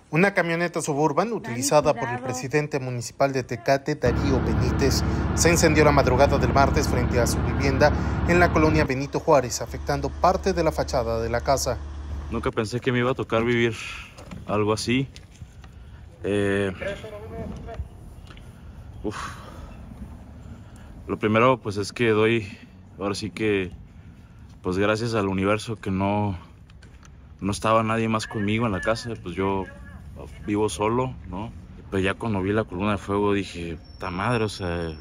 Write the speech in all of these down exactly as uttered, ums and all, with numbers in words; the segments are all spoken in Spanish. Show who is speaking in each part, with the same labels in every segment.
Speaker 1: Una camioneta Suburban utilizada por el presidente municipal de Tecate, Darío Benítez, se incendió la madrugada del martes frente a su vivienda en la colonia Benito Juárez, afectando parte de la fachada de la casa.
Speaker 2: Nunca pensé que me iba a tocar vivir algo así. Eh, uf. Lo primero pues es que doy, ahora sí que, pues gracias al universo que no, no estaba nadie más conmigo en la casa, pues yo vivo solo, ¿no? Pero ya cuando vi la columna de fuego dije, ¡ta madre! O sea,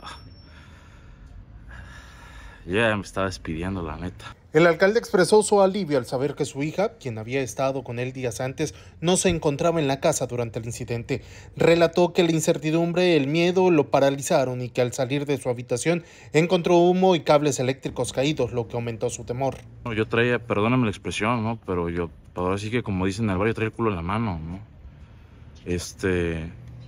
Speaker 2: ya me estaba despidiendo, la neta.
Speaker 1: El alcalde expresó su alivio al saber que su hija, quien había estado con él días antes, no se encontraba en la casa durante el incidente. Relató que la incertidumbre, el miedo lo paralizaron y que al salir de su habitación encontró humo y cables eléctricos caídos, lo que aumentó su temor.
Speaker 2: Yo traía, perdóname la expresión, ¿no? Pero yo, ahora sí que como dicen en el barrio, traía el culo en la mano, ¿no? Este...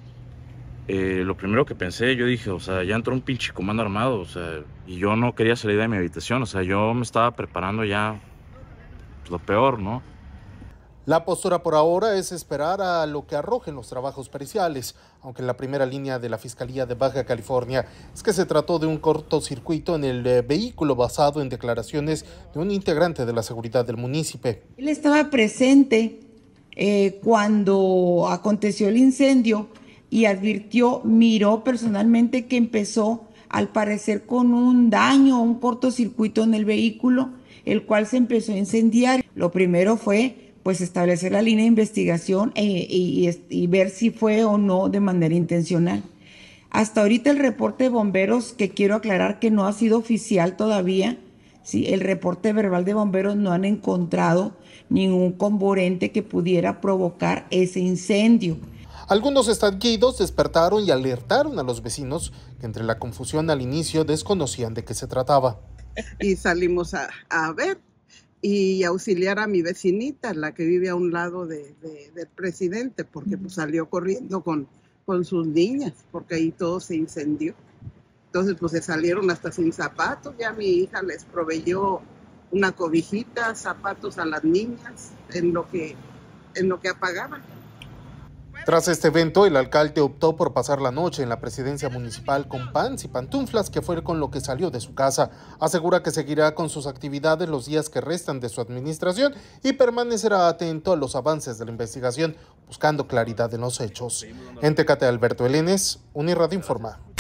Speaker 2: Eh, lo primero que pensé, yo dije, o sea, ya entró un pinche comando armado, o sea, y yo no quería salir de mi habitación, o sea, yo me estaba preparando ya pues, lo peor, ¿no?
Speaker 1: La postura por ahora es esperar a lo que arrojen los trabajos periciales, aunque la primera línea de la Fiscalía de Baja California es que se trató de un cortocircuito en el eh, vehículo basado en declaraciones de un integrante de la seguridad del municipio.
Speaker 3: Él estaba presente eh, cuando aconteció el incendio y advirtió, miró personalmente que empezó al parecer con un daño, un cortocircuito en el vehículo, el cual se empezó a incendiar. Lo primero fue pues establecer la línea de investigación e, y, y, y ver si fue o no de manera intencional. Hasta ahorita el reporte de bomberos, que quiero aclarar que no ha sido oficial todavía, ¿sí? El reporte verbal de bomberos no han encontrado ningún comburente que pudiera provocar ese incendio.
Speaker 1: Algunos estallidos despertaron y alertaron a los vecinos que entre la confusión al inicio desconocían de qué se trataba.
Speaker 4: Y salimos a, a ver y auxiliar a mi vecinita, la que vive a un lado de, de, del presidente, porque pues, salió corriendo con, con sus niñas, porque ahí todo se incendió. Entonces pues se salieron hasta sin zapatos, ya mi hija les proveyó una cobijita, zapatos a las niñas, en lo que, en lo que apagaban.
Speaker 1: Tras este evento, el alcalde optó por pasar la noche en la presidencia municipal con pants y pantuflas, que fue con lo que salió de su casa. Asegura que seguirá con sus actividades los días que restan de su administración y permanecerá atento a los avances de la investigación, buscando claridad en los hechos. En Tecate, Alberto Elenes, Unirradio informa.